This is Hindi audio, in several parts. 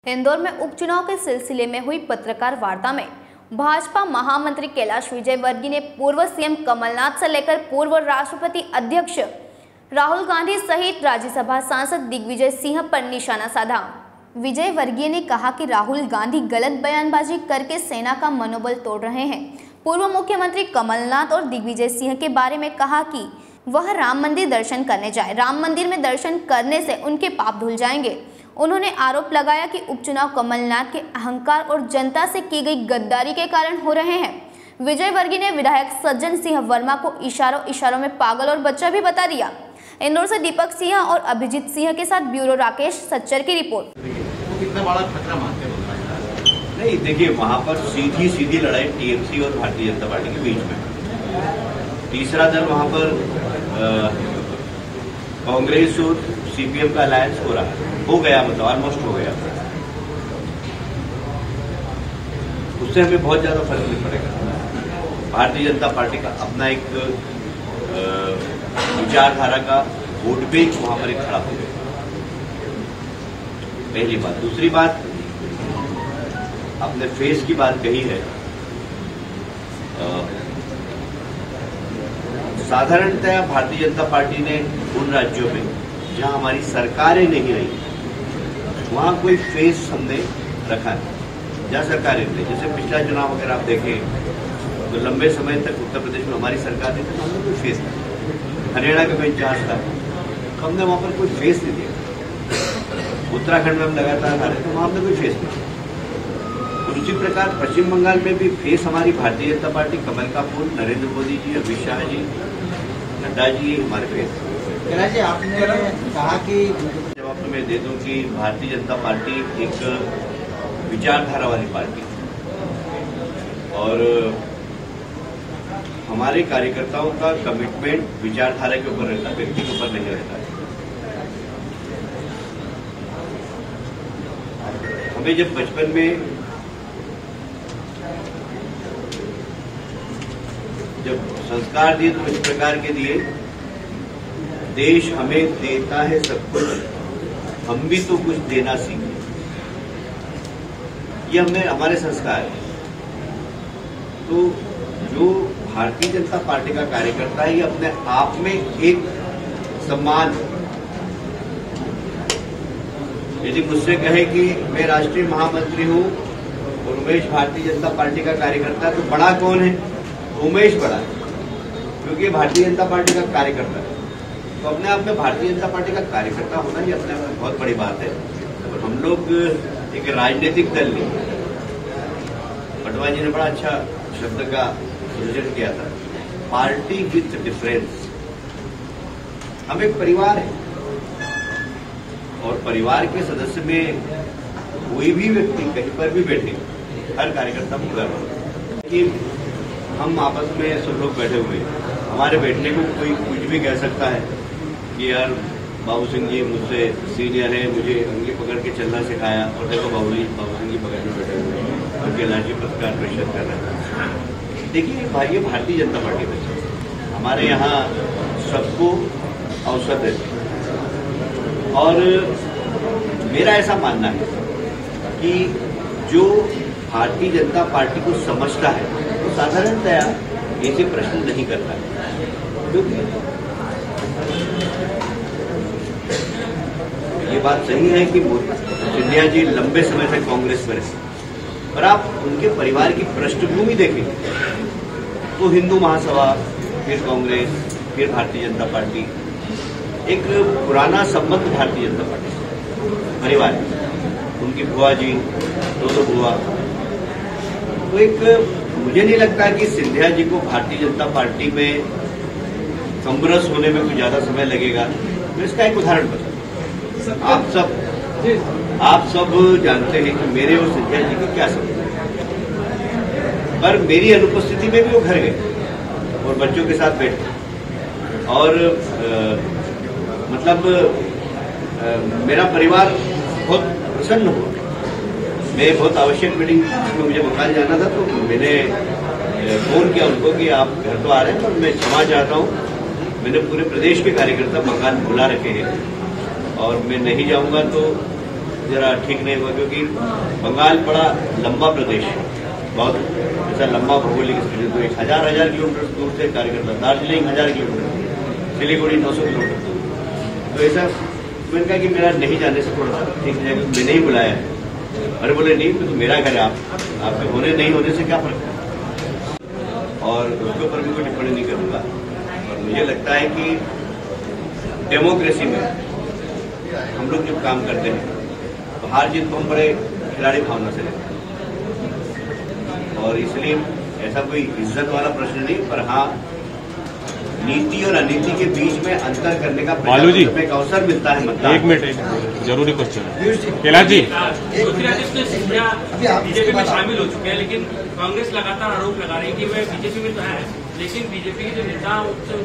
इंदौर में उपचुनाव के सिलसिले में हुई पत्रकार वार्ता में भाजपा महामंत्री कैलाश विजयवर्गीय ने पूर्व सीएम कमलनाथ से लेकर पूर्व राष्ट्रपति अध्यक्ष राहुल गांधी सहित राज्यसभा सांसद दिग्विजय सिंह पर निशाना साधा। विजयवर्गीय ने कहा कि राहुल गांधी गलत बयानबाजी करके सेना का मनोबल तोड़ रहे हैं। पूर्व मुख्यमंत्री कमलनाथ और दिग्विजय सिंह के बारे में कहा कि वह राम मंदिर दर्शन करने जाए, राम मंदिर में दर्शन करने से उनके पाप धुल जाएंगे। उन्होंने आरोप लगाया कि उपचुनाव कमलनाथ के अहंकार और जनता से की गई गद्दारी के कारण हो रहे हैं। विजयवर्गीय ने विधायक सज्जन सिंह वर्मा को इशारों में पागल और बच्चा भी बता दिया। इंदौर से दीपक सिंह और अभिजीत सिंह के साथ ब्यूरो राकेश सच्चर की रिपोर्ट। कितना बड़ा खतरा मानते हैं? नहीं, देखिए वहां पर सीधी लड़ाई टीएमसी और भारतीय जनता पार्टी के बीच में। तीसरा दल वहां पर कांग्रेस और सीपीएम का अलायंस हो गया, मतलब ऑलमोस्ट हो गया। उससे हमें बहुत ज्यादा फर्क नहीं पड़ेगा। भारतीय जनता पार्टी का अपना एक विचारधारा का वोट बैंक वहां पर एक खड़ा हो गया, पहली बात। दूसरी बात, आपने फेस की बात कही है। साधारणतया भारतीय जनता पार्टी ने उन राज्यों में जहां हमारी सरकारें नहीं रही वहां कोई फेस हमने रखा है। जहां सरकारें नहीं, जैसे पिछला चुनाव अगर आप देखें तो लंबे समय तक उत्तर प्रदेश में हमारी सरकार नहीं थी, हमने कोई फेस नहीं। हरियाणा का बेंच जहां था हमने वहां पर कोई फेस नहीं दिया। उत्तराखंड में हम लगातार हारे थे, वहां हमने कोई फेस नहीं दिया। तो उसी प्रकार पश्चिम बंगाल में भी फेस हमारी भारतीय जनता पार्टी, कमल का फूल, नरेंद्र मोदी जी, अमित शाह जी, नड्डा जी हमारे फेस। जी, आपने कहा कि जवाब तो मैं दे दूं कि भारतीय जनता पार्टी एक विचारधारा वाली पार्टी और हमारे कार्यकर्ताओं का कमिटमेंट विचारधारा के ऊपर रहता है, व्यक्ति के ऊपर नहीं रहता है। हमें जब बचपन में जब संस्कार दिए तो इस प्रकार के दिए, देश हमें देता है सब कुछ, हम भी तो कुछ देना सीखें। ये हमें हमारे संस्कार है। तो जो भारतीय जनता पार्टी का कार्यकर्ता है, ये अपने आप में एक सम्मान। यदि मुझसे कहे कि मैं राष्ट्रीय महामंत्री हूं और उमेश भारतीय जनता पार्टी का कार्यकर्ता है, तो बड़ा कौन है? उमेश बड़ा है, क्योंकि भारतीय जनता पार्टी का कार्यकर्ता है। तो अपने आप में भारतीय जनता पार्टी का कार्यकर्ता होना ये अपने आप में बहुत बड़ी बात है। और हम लोग एक राजनीतिक दल नहीं। पटवा जी ने बड़ा अच्छा शब्द का सृजन किया था, पार्टी विथ डिफरेंस। हम एक परिवार है और परिवार के सदस्य में कोई भी व्यक्ति कहीं पर भी बैठे, हर कार्यकर्ता पूरा हो कि हम आपस में सब लोग बैठे हुए हैं। हमारे बैठने को कोई कुछ भी कह सकता है कि यार बाबू सिंह जी मुझसे सीनियर है, मुझे उंगली पकड़ के चलना सिखाया, और देखो बाबू सिंह जी पकड़ में बैठे हुए हैं और कैलाश जी पत्रकार परिषद कर रहे हैं। देखिए भाई, ये भारतीय जनता पार्टी में हमारे यहाँ सबको अवसर देते हैं। और मेरा ऐसा मानना है कि जो भारतीय जनता पार्टी को समझता है तो साधारणतया ऐसे प्रश्न नहीं करता है। क्योंकि ये बात सही है कि सिंधिया जी लंबे समय से कांग्रेस में रहे, पर आप उनके परिवार की पृष्ठभूमि देखें तो हिंदू महासभा, फिर कांग्रेस, फिर भारतीय जनता पार्टी, एक पुराना संबंध भारतीय जनता पार्टी से परिवार, उनकी बुआ जी, दो बुआ। तो एक मुझे नहीं लगता कि सिंधिया जी को भारतीय जनता पार्टी में समरस होने में कुछ ज्यादा समय लगेगा। मैं इसका एक उदाहरण बताऊं। आप सब जानते हैं कि मेरे और सिंधिया जी की क्या संबंध है, पर मेरी अनुपस्थिति में भी वो घर गए और बच्चों के साथ बैठे और मेरा परिवार बहुत प्रसन्न हुआ। मैं बहुत आवश्यक मीटिंग में मुझे बंगाल जाना था, तो मैंने फोन किया उनको कि आप घर तो आ रहे हैं, पर मैं क्षमा चाहता हूँ, मैंने पूरे प्रदेश के कार्यकर्ता बंगाल बुला रखे हैं और मैं नहीं जाऊंगा तो जरा ठीक नहीं हुआ, क्योंकि बंगाल बड़ा लंबा प्रदेश है, बहुत ऐसा लंबा भौगोलिक स्थिति, तो 1000 किलोमीटर दूर से कार्यकर्ता, दार्जिलिंग 1000 किलोमीटर, सिलीगुड़ी 900 किलोमीटर दूर, तो ऐसा मैंने कहा कि मेरा नहीं जाने से थोड़ा सा ठीक है, मैंने ही बुलाया है। अरे बोले नहीं, तो मेरा घर है, आपके होने नहीं होने से क्या फर्क है, और उसके ऊपर भी कोई टिप्पणी नहीं करूंगा। और मुझे लगता है कि डेमोक्रेसी में हम लोग जब काम करते हैं तो हार जीत को हम बड़े खिलाड़ी भावना से लेते हैं, और इसलिए ऐसा कोई इज्जत वाला प्रश्न नहीं, पर हाँ नीति और अनीति के बीच में अंतर करने का एक अवसर मिलता है मतदान। एक मिनट जरूरी क्वेश्चन कैलाश जी। ज्योतिरादित्य सिंधिया बीजेपी में शामिल हो चुके हैं, लेकिन कांग्रेस लगातार आरोप लगा रही है कि वह बीजेपी में तो है, लेकिन बीजेपी के जो नेता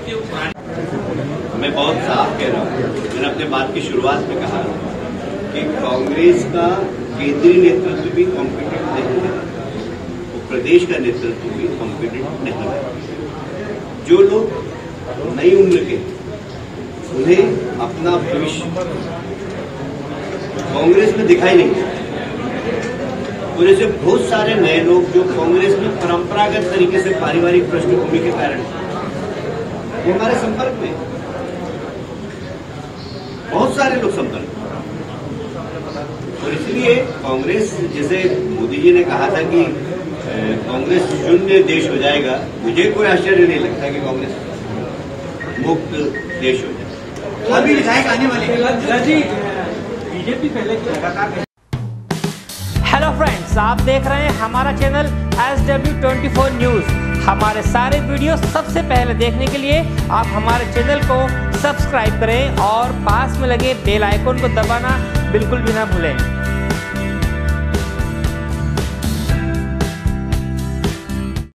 मैं बहुत साफ कह रहा हूँ, मैंने अपने बात की शुरुआत में कहा कि कांग्रेस का केंद्रीय नेतृत्व भी कॉम्पिटेंट नहीं है, वो प्रदेश का नेतृत्व भी कॉम्पिटेंट नहीं है। जो लोग नई उम्र के, उन्हें अपना भविष्य कांग्रेस में दिखाई नहीं देता, और ऐसे बहुत सारे नए लोग जो कांग्रेस में परंपरागत तरीके से पारिवारिक पृष्ठभूमि के कारण वो हमारे संपर्क में, बहुत सारे लोग संपर्क में, और इसलिए कांग्रेस, जैसे मोदी जी ने कहा था कि कांग्रेस शून्य देश हो जाएगा, मुझे कोई आश्चर्य नहीं लगता कि कांग्रेस मुक्त देश हो जाए। अभी विधायक आने वाले बीजेपी पहले की लगातार। हेलो फ्रेंड्स, आप देख रहे हैं हमारा चैनल SW24 न्यूज़। हमारे सारे वीडियो सबसे पहले देखने के लिए आप हमारे चैनल को सब्सक्राइब करें और पास में लगे बेल आइकन को दबाना बिल्कुल भी ना भूलें।